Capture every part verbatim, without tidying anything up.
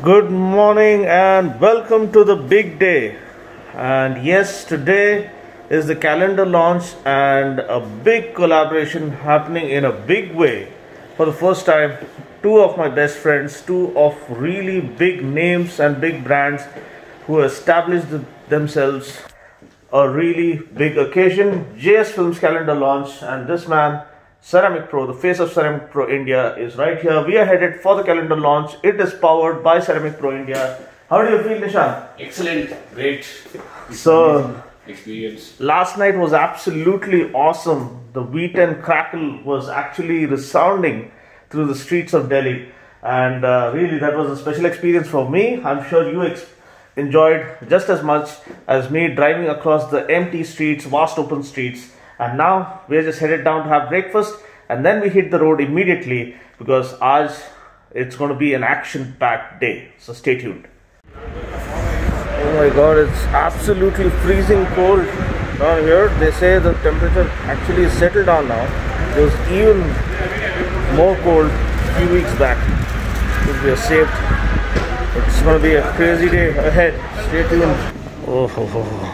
Good morning and welcome to the big day. And yes, today is the calendar launch and a big collaboration happening in a big way. For the first time, two of my best friends, two of really big names and big brands who established themselves a really big occasion. J S Films calendar launch, and this man, Ceramic Pro, the face of Ceramic Pro India, is right here. We are headed for the calendar launch. It is powered by Ceramic Pro India. How do you feel, Nishan? Excellent, great. So, experience. Last night was absolutely awesome. The Wheat and Crackle was actually resounding through the streets of Delhi, and uh, really that was a special experience for me. I'm sure you ex enjoyed just as much as me driving across the empty streets, vast open streets. And now we're just headed down to have breakfast, and then we hit the road immediately because aaj it's going to be an action-packed day. So stay tuned. Oh my God, it's absolutely freezing cold down here. They say the temperature actually is settled down now. It was even more cold a few weeks back. We are saved. It's going to be a crazy day ahead. Stay tuned. Oh, ho, ho, ho.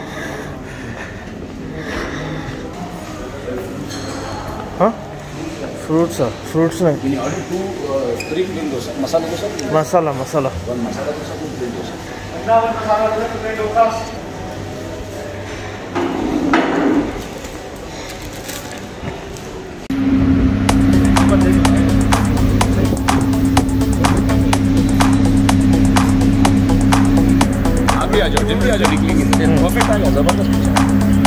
Huh? Fruits, sir. Fruits, na. Can you order two uh, three plain dosa? Masala dosa? Masala, masala. One masala dosa, two plain dosa. Now one masala dosa, two plain dosa. अभी आ जाओ, जल्दी आ जाओ, निकलेंगे। Perfect आ जाओ, जबरदस्त picture.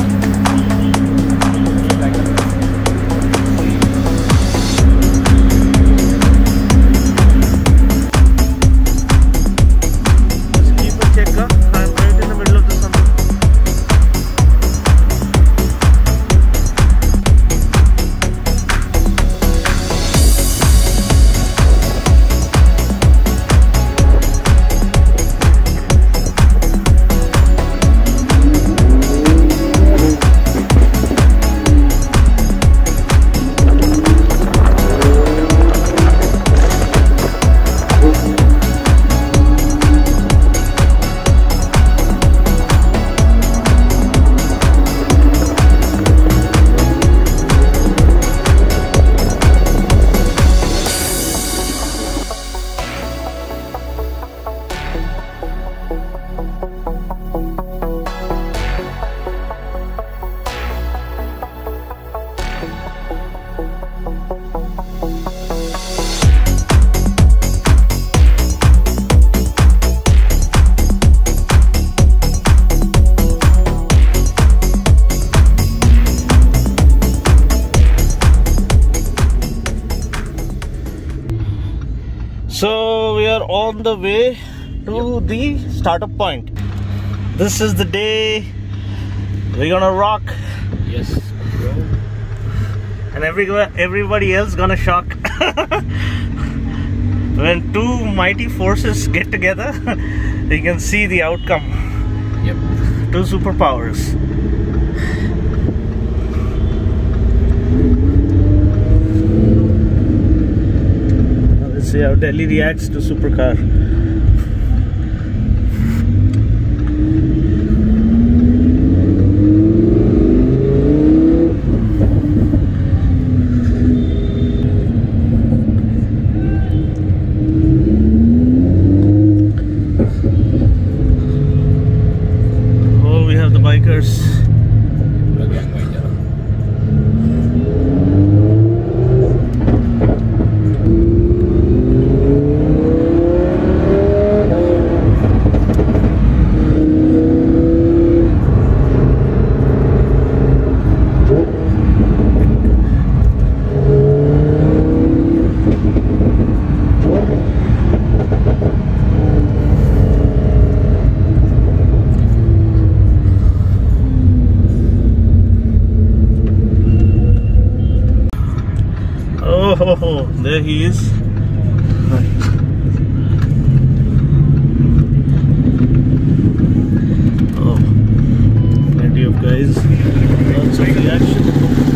So we are on the way to the startup point. This is the day we're gonna rock. Yes. And everybody, everybody else gonna shock. When two mighty forces get together, you can see the outcome. Yep. Two superpowers. See how Delhi reacts to supercar. Oh, we have the bikers. Oh, there he is. Oh, plenty of guys. Lots of reaction.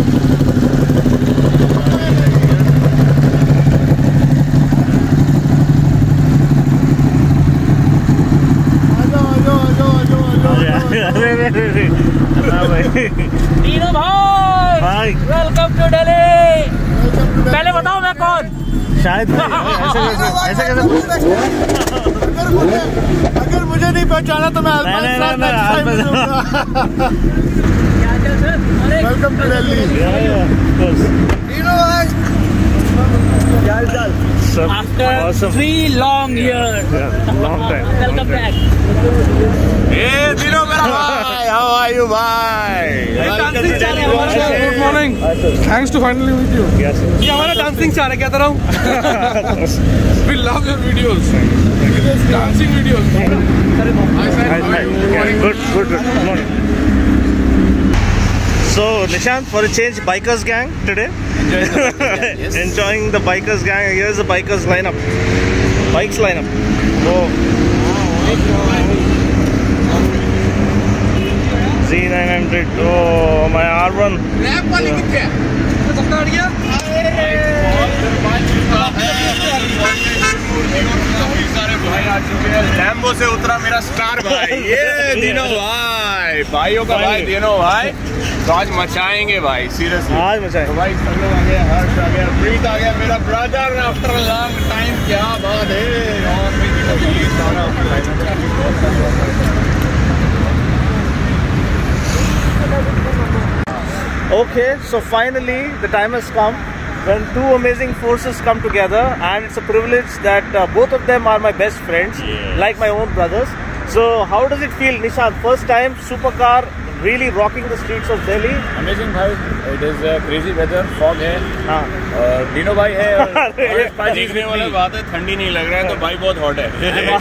तीनों भाई भाई welcome to Delhi. पहले बताओ मैं कौन? शायद ऐसे ऐसे कैसे अगर मुझे अगर मुझे नहीं पहचाना तो मैं welcome to Delhi. After three long years, long time welcome back. Hey, Dino मेरा भाई, how are you भाई? Good morning, thanks to finally meet you. yes ये हमारा डांसिंग चाह रहा है, क्या तरह we love your videos, dancing videos. good good good morning. So Nishant, for a change, bikers gang today. Yes. Enjoying the bikers gang. Here's the bikers lineup. Bikes lineup. Oh. Z nine hundred. Oh, my R one. Rap वाली कितने है? सबका हट गया? Lambo से उतरा मेरा star भाई, ये दिनो भाई, भाइयों का भाई दिनो भाई। तो आज मचाएंगे भाई, सीरियसली आज मचाएंगे। तो भाई सल्लू आ गया, हर्ष आ गया, प्रीत आ गया, मेरा ब्रदर आफ्टर लॉन्ग टाइम। क्या बात है। और मैं ये सारा Okay, so finally the time has come when two amazing forces come together, and it's a privilege that uh, both of them are my best friends, like my own brothers. So how does it feel, Nishant? First time supercar really rocking the streets of Delhi. Amazing भाई, it is crazy weather, fog है हाँ, और दिनो भाई है और देखने वाला बात है, ठंडी नहीं लग रहा है तो भाई बहुत हॉट है।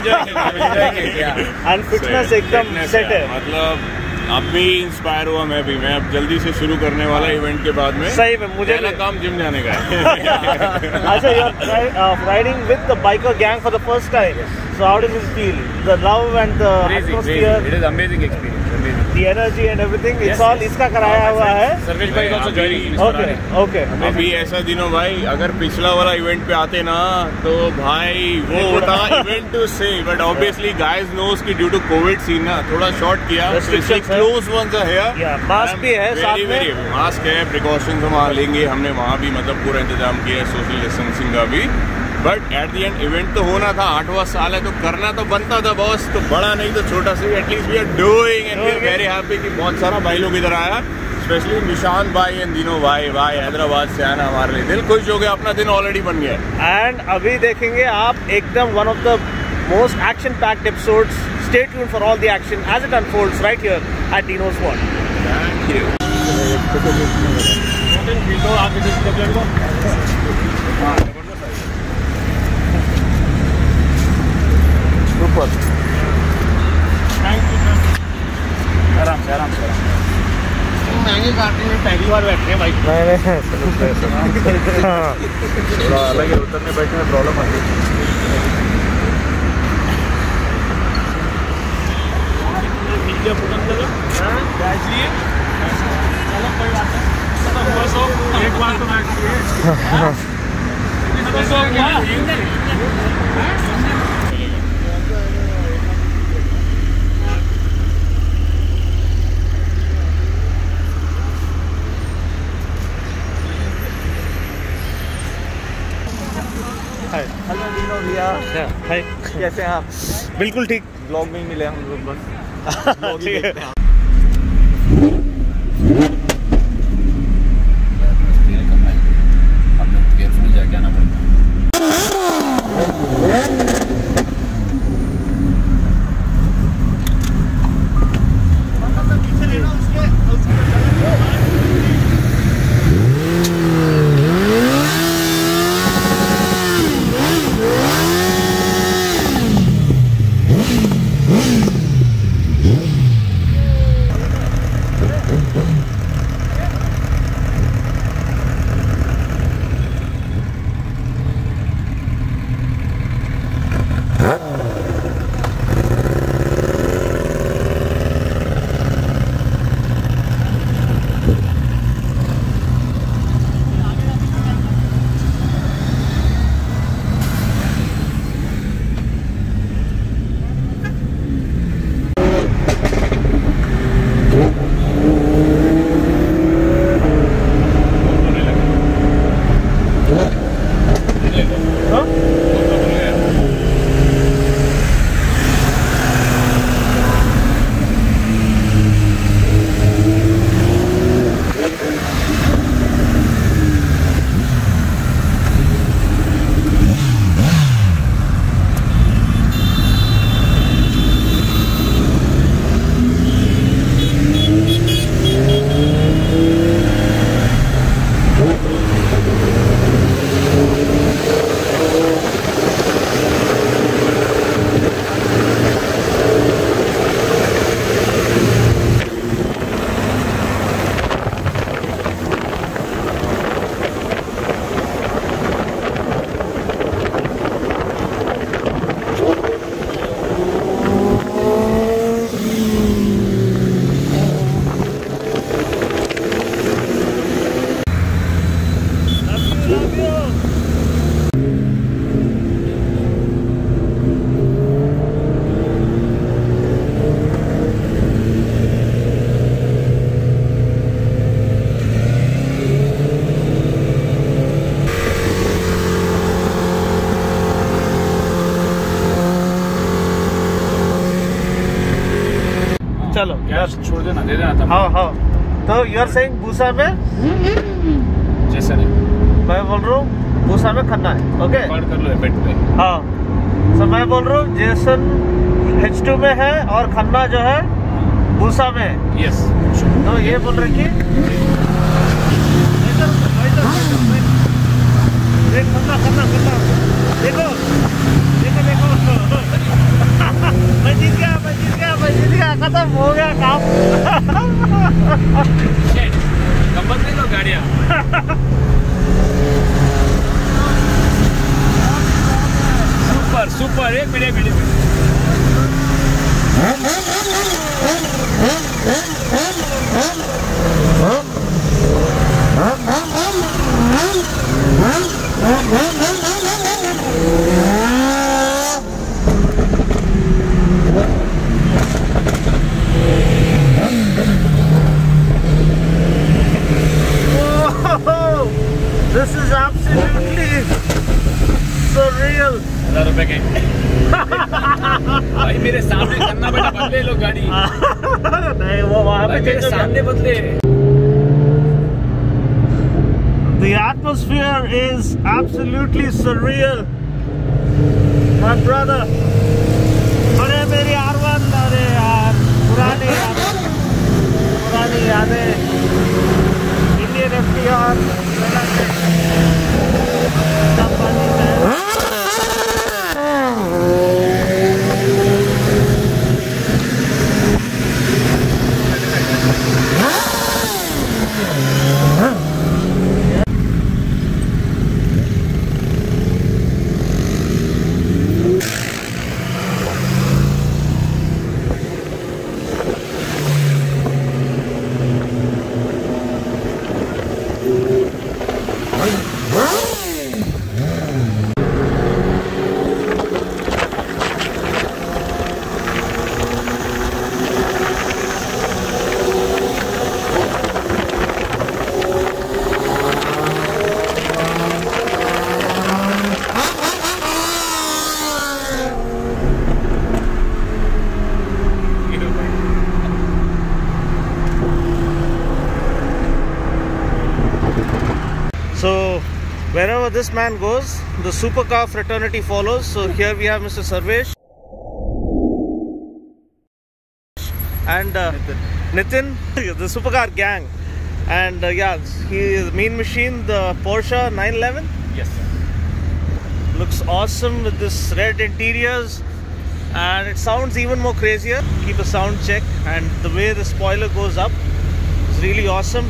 and fitness एकदम set है। मतलब अब भी इंस्पायर हुआ मैं भी, मैं अब जल्दी से शुरू करने वाला इवेंट के बाद में। सही में मुझे पहला काम जिम जाने का है। अच्छा, you're uh, riding with the biker gang for the first time. So how does it feel? The love and the atmosphere, It is amazing experience, amazing. the energy and everything. It's Yes, all yes. इसका कराया हुआ है। सर्वेश भाई also joining in. Okay, okay. अभी ऐसा दिनों भाई, अगर पिछला वाला इवेंट पे आते ना तो भाई वो होता इवेंट टू से, बट ऑब्वियसली गाइस नोस कि ड्यू टू कोविड सीन ना थोड़ा शॉर्ट किया, Restrictions है। Close ones are here. Yeah, mask भी है साथ में। वेरी मास्क है, प्रिकॉशंस हम वहाँ लेंगे, हमने वहाँ भी मतलब पूरा इंतजाम किया है सोशल डिस्टेंसिंग का भी। But at the end event तो होना था, आठवां साल है तो करना तो बनता था बॉस, तो बड़ा नहीं तो छोटा सा at least we are doing and we are very happy कि बहुत सारा भाई लोग इधर आया, स्पेशली निशांत भाई एंड दिनो भाई। भाई हैदराबाद से आना हमारे लिए दिल खुश हो गया, अपना दिन ऑलरेडी बन गया। एंड अभी देखेंगे आप एकदम one of the most action packed episodes. Stay tuned for all the action as it unfolds right here at Dino's world. Thank you. Super, आराम से आराम से महंगे गाड़ी में पहली बार बैठ रहे हैं बाइक। नहीं नहीं थोड़ा अलग है, उतरने बैठने में प्रॉब्लम आती है। एक बार तो हेलो डिनो भैया, हाय। कैसे हैं आप? बिल्कुल ठीक। ब्लॉग में ही मिले हम लोग बस। ठीक है। केयरफुली जाके आना पड़ता है। चलो कैश छोड़ देना, दे देना था। हाँ हाँ तो यू आर सेइंग भूसा में जैसा नहीं मैं बोल रहा हूँ भूसा में खन्ना है। ओके रिकॉर्ड कर लो बेट पे। हाँ तो मैं बोल रहा हूँ जेसन एच टू में है और खन्ना जो है भूसा में है। यस तो ये बोल रहे कि देख खन्ना खन्ना खन्ना देखो देखो देखो मैं जीत गया मैं जीत गया मैं जीत गया खत्म हो गया काम। नंबर दे लो गाड़ियाँ। सुपर सुपर एक minute minute This is absolutely surreal. हजार रुपए के भाई मेरे सामने करना बेटा, बदले लो गाड़ी। नहीं वो वहाँ पे मेरे सामने बदले। The atmosphere is absolutely surreal. My brother. अरे मेरी आर वन, अरे यार पुरानी यादें पुरानी यादें Indian F T R So wherever this man goes, the supercar fraternity follows. So here we have Mister Sarvesh and uh, Nitin, the supercar gang, and uh, yeah, he is Mean Machine, the Porsche nine eleven. Yes sir. Looks awesome with this red interiors, and it sounds even more crazier. Keep a sound check, and the way the spoiler goes up is really awesome.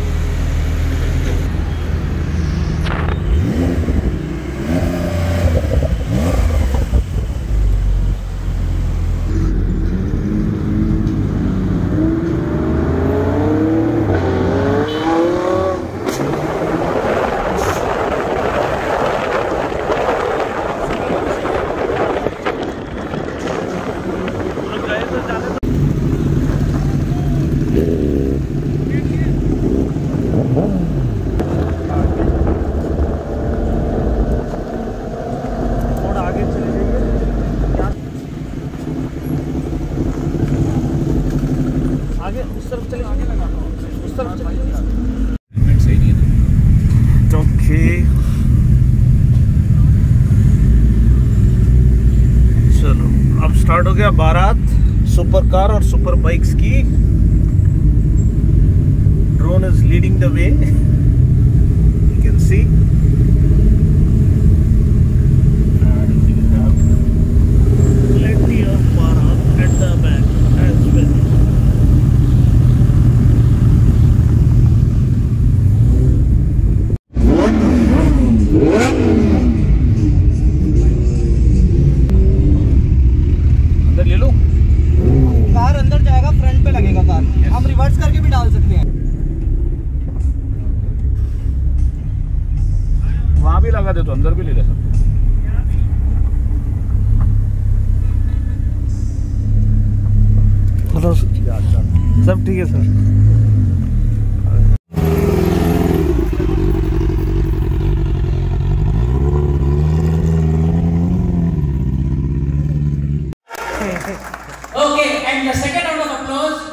आगे उस तरफ चले उस तरफ चले सही नहीं है। ओके चलो अब स्टार्ट हो गया बारात सुपर कार और सुपर बाइक्स की। Drone is leading the way, you can see. Plenty of Bharat at the back as well. अंदर ले लो। कार अंदर जाएगा, फ्रंट पे लगेगा कार। हम रिवर्स करके भी डाल सकते हैं। वहाँ भी लगा दे तो अंदर भी ले ले सकते। हेलो सब ठीक है sir. Okay, and the second round of applause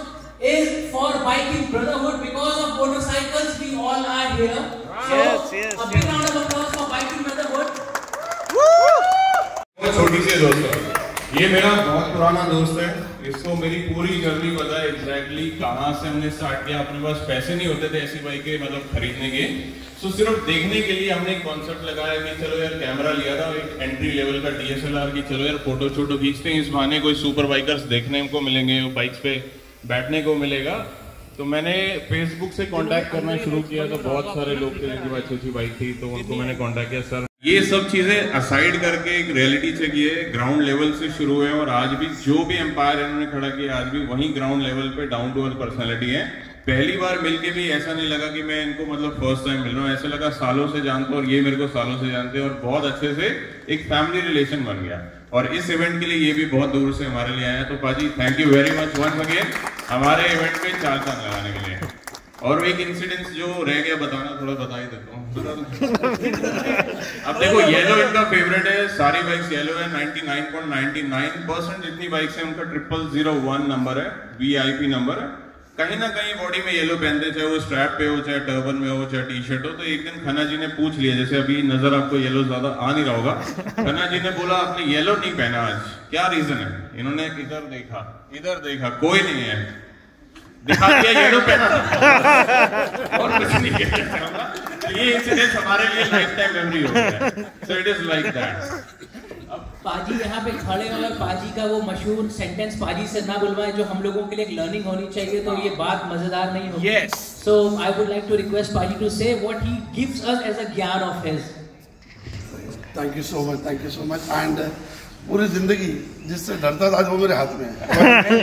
छोटी सी दोस्त, ये मेरा बहुत पुराना दोस्त है, इसको मेरी पूरी जर्नी पता है एग्जैक्टली कहाँ से हमने स्टार्ट किया। अपने पास पैसे नहीं होते थे ऐसी बाइक के मतलब खरीदने के, तो सिर्फ देखने के लिए हमने एक कॉन्सेप्ट लगाया कि चलो यार कैमरा लिया था एक एंट्री लेवल का डी एस एल आर की, चलो यार फोटो छोटो खींचते हैं, इस बहाने कोई सुपर बाइकर्स देखने को मिलेंगे, बाइक्स पे बैठने को मिलेगा। तो मैंने फेसबुक से कांटेक्ट करना शुरू किया, तो बहुत सारे लोग थे जिनकी अच्छी अच्छी बाइक थी, तो उनको मैंने कांटेक्ट किया। सर ये सब चीजें असाइड करके एक रियलिटी चेक ये ग्राउंड लेवल से शुरू है, और आज भी जो भी एम्पायर इन्होंने खड़ा किया आज भी वही ग्राउंड लेवल पे डाउन टू अर्थ पर्सनैलिटी है। पहली बार मिलके भी ऐसा नहीं लगा कि मैं इनको मतलब फर्स्ट टाइम मिल रहा हूँ, ऐसा लगा सालों से जानते और ये मेरे को सालों से जानते हैं, और बहुत अच्छे से एक फैमिली रिलेशन बन गया। और इस इवेंट के लिए ये भी बहुत दूर से हमारे लिए आए हैं, तो पाजी thank you very much once again हमारे इवेंट पे चार चांद लगाने के लिए। और एक इंसिडेंस जो रह गया बताना, थोड़ा बता ही देता हूँ। अब देखो येलो इनका फेवरेट है, सारी बाइक्स येलो है, निन्यानवे पॉइंट नौ नौ परसेंट जितनी बाइक्स है उनका ट्रिपल जीरो वन नंबर है, वीआईपी नंबर है। कहीं ना कहीं बॉडी में येलो पहनते, चाहे वो स्ट्रैप पे हो, चाहे टर्बन में हो, चाहे टी शर्ट हो। तो एक दिन खन्ना जी ने पूछ लिया, जैसे अभी नजर आपको येलो ज्यादा आ नहीं रहा होगा, खन्ना जी ने बोला आपने येलो नहीं पहना आज, क्या रीजन है? इन्होंने इधर देखा, इधर देखा, कोई नहीं है, दिखा दिया येलो पहना और कुछ नहीं है। ये इंसिडेंट हमारे लिए लाइफ टाइम मेमोरी हो गया। So it is like that. पाजी यहाँ पे खड़े और पाजी का वो मशहूर सेंटेंस पाजी से ना बुलवाएं, जो हम लोगों के लिए एक लर्निंग होनी चाहिए, तो ये बात मजेदार नहीं होगी। Yes. So I would like to request पाजी to say what he gives us as a ज्ञान of his. Thank you so much, thank you so much. And uh, पूरी जिंदगी जिससे डरता था आज वो मेरे हाथ में है।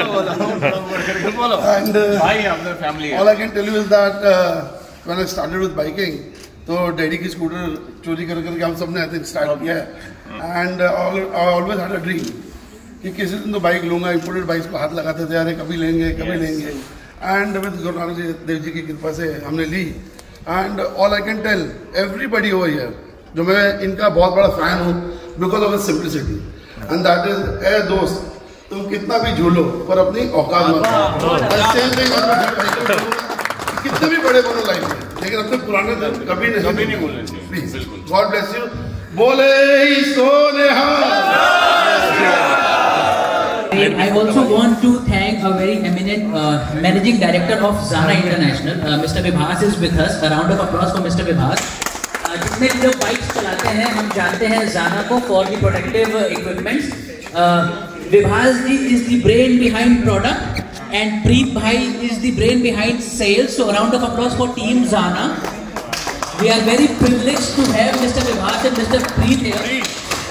And uh, all I can tell you is that uh, when I started with biking, तो डैडी की स्कूटर चोरी कर करके हम सब ने आई थिंक स्टार्ट किया है। And I always had a dream कि किसी दिन तो बाइक लूंगा। इंपोर्टेड बाइक्स को हाथ लगाते थे, अरे कभी लेंगे कभी yes. लेंगे। एंड विद गुरु नानक देव जी की कृपा से हमने ली। And all I can tell everybody over here, जो मैं इनका बहुत बड़ा फैन हूँ because of simplicity, and that is a दोस्त तुम कितना भी झूलो पर अपनी औकात मत, कितने भी बड़े बनो लाइफ में, लेकिन अपने पुराने दिन कभी नहीं कभी नहीं बोलने चाहिए। Please God bless you. बोले ही सोनेहाल। I also want to thank a very eminent uh, managing director of Zana International, uh, Mister Vibhas is with us. A round of applause for Mister Vibhas. Uh, जितने भी लोग bikes चलाते हैं हम जानते हैं Zana को for the protective equipments. Uh, Vibhas ji is the brain behind product. And Preet Bhai is the brain behind sales. So a round of applause for Team Zana. We are very privileged to have Mister Vibhas and Mister Preet here.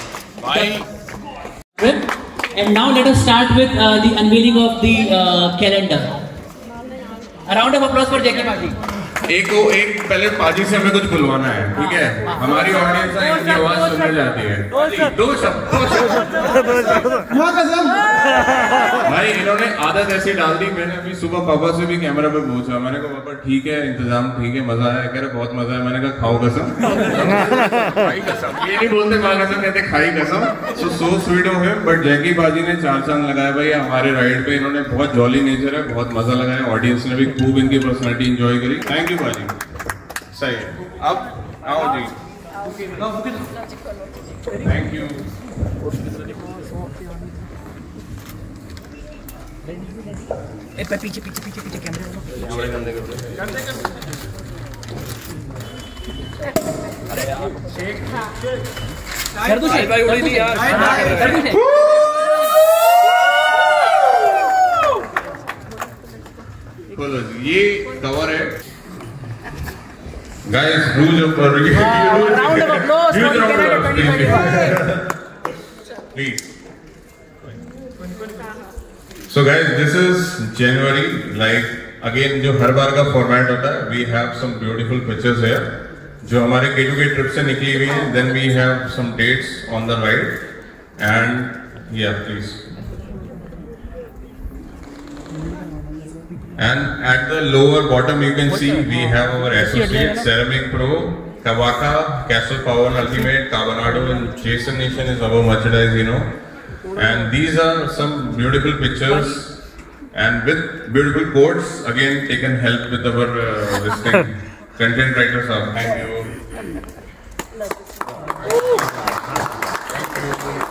Bye. And now let us start with uh, the unveiling of the uh, calendar. A round of applause for J K Paji. एक वो एक पहले पाजी से हमें कुछ बुलवाना है, ठीक है? हमारी ऑडियंस है, इनकी आवाज सुनने जाती है। दो शब्द, दो शब्द। भाई इन्होंने आदत ऐसी डाल दी, मैंने अभी सुबह पापा से भी कैमरा पे पूछा, मैंने कहा पापा ठीक है इंतजाम ठीक है, मजा आया? कह रहे बहुत मजा है। मैंने कहा खाओ कसम। खाई कसम ये नहीं बोलते माँ कसम, कहते खाई कसम। So so sweet of him. But Jackie बाजी ने चार चांद लगाया भाई हमारे राइड पे। इन्होंने बहुत जॉली नेचर है, बहुत मजा लगाया, ऑडियंस ने भी खूब इनकी पर्सनैलिटी एंजॉय करी। थैंक यू बाजी, सही है। अब आओ जी, थैंक यू। पीछे पीछे पीछे पीछे खोलो जी, ये कवर है guys, huge round of applause please. So guys, this is January. Like again, जो हर बार का फॉर्मेट होता है, we have some beautiful pictures here, जो हमारे K टू K ट्रिप से निकली हुई है। Then we have some dates on the right, and yeah, please. And at the lower bottom, you can see we have our associate Ceramic Pro, Kawaka, Castle Power Ultimate, Carbonado, and Jason Nation is our merchandise, you know. And these are some beautiful pictures and with beautiful quotes, again taken help with our uh, this thing. Content writers are. Thank you.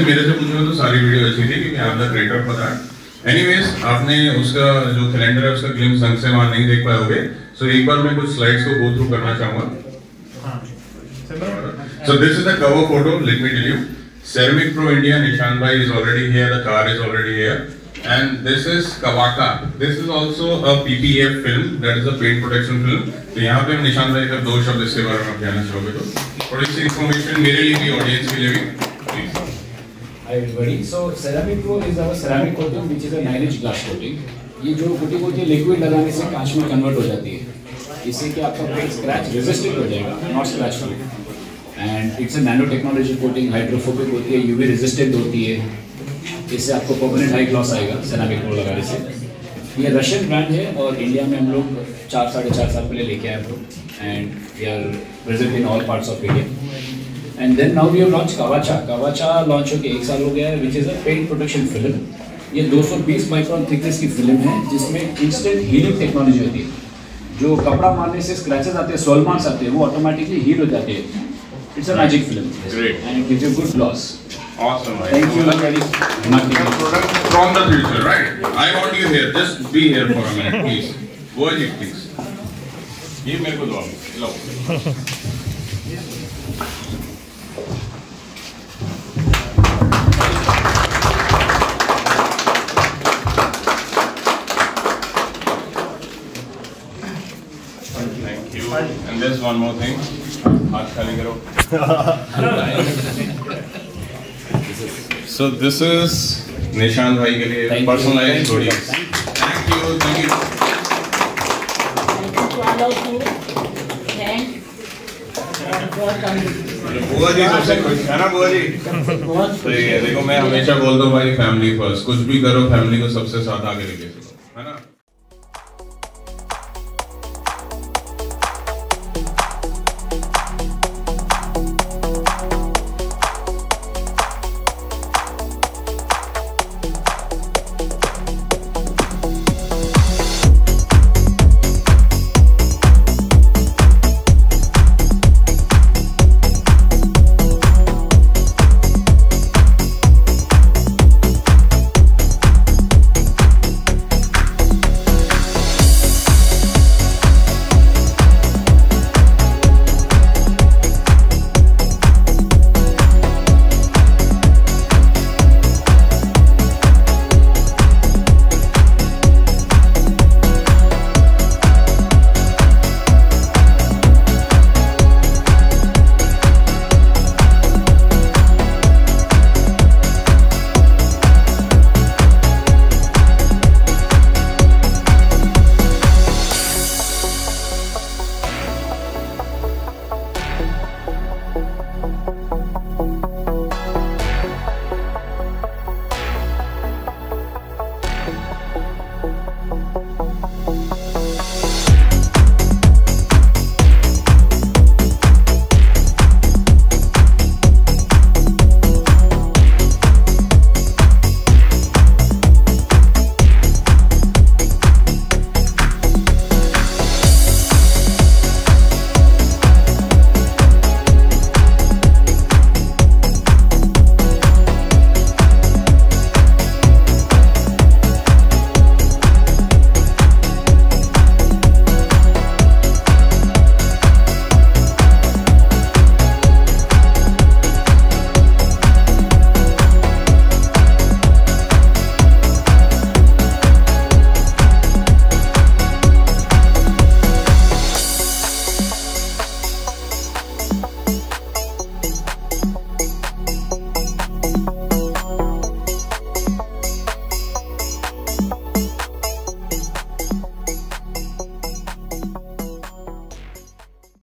मेरे से पूछो तो सारी video अच्छी थी क्योंकि आप the creator for that. Anyways, आपने उसका जो कैलेंडर है उसका ग्लिम्स ढंग से वहाँ नहीं देख पाओगे, सो एक बार मैं कुछ स्लाइड्स को गो थ्रू करना चाहूँगा। So this is the cover photo. Let me tell you, Ceramic Pro India, Nishan bhai is already here. The car is already here, and this is Kawaka. This is also a P P F film. That is a paint protection film. तो यहाँ पे हम निशान भाई का दो शब्द इसके बारे में आप जानना चाहोगे तो थोड़ी सी इन्फॉर्मेशन मेरे लिए भी, ऑडियंस के लिए भी। Hi everybody. So Ceramic Pro is our ceramic coating, which is a nine inch glass coating. ये जो कोटिंग होती है लिक्विड लगाने से कांच में कन्वर्ट हो जाती है, इससे कि आपका पेंट स्क्रैच रेजिस्टेंट हो जाएगा, not scratch proof. And it's a nano technology coating, hydrophobic होती है, यूवी रेजिस्टेंट होती है, इससे आपको परमानेंट हाई ग्लॉस आएगा सेरामिक प्रो लगाने से। ये रशियन ब्रांड है और इंडिया में हम लोग चार साढ़े चार साल पहले लेके आए हम लोग, and we are present in all parts of India. And then now we have launch Kavacha. Kavacha launch होकर एक साल हो गया है, which is a paint protection film. ये दो सौ बीस माइक्रोन थिकनेस की फिल्म है जिसमें इंस्टेंट हीलिंग टेक्नोलॉजी होती है। जो कपड़ा मारने से स्क्रैचेस आते हैं, सोल मार्क्स आते हैं, वो ऑटोमेटिकली हील हो जाते हैं। It's a magic film and it gives you good gloss. Awesome, right? Thank you very much. Product from the future, right? I want you here. Just be here for a minute, please. Go ahead, please. ये मेरे को दो, लो। Thank you. And there's one more thing. हाथ खाली करो। So this is निशान भाई के लिए personalized hoodies. Thank you, thank you. बुआ जी सबसे खुश है ना बुआ जी? तो ये देखो मैं हमेशा बोलता हूँ भाई फैमिली फर्स्ट, कुछ भी करो फैमिली को सबसे साथ आगे लेके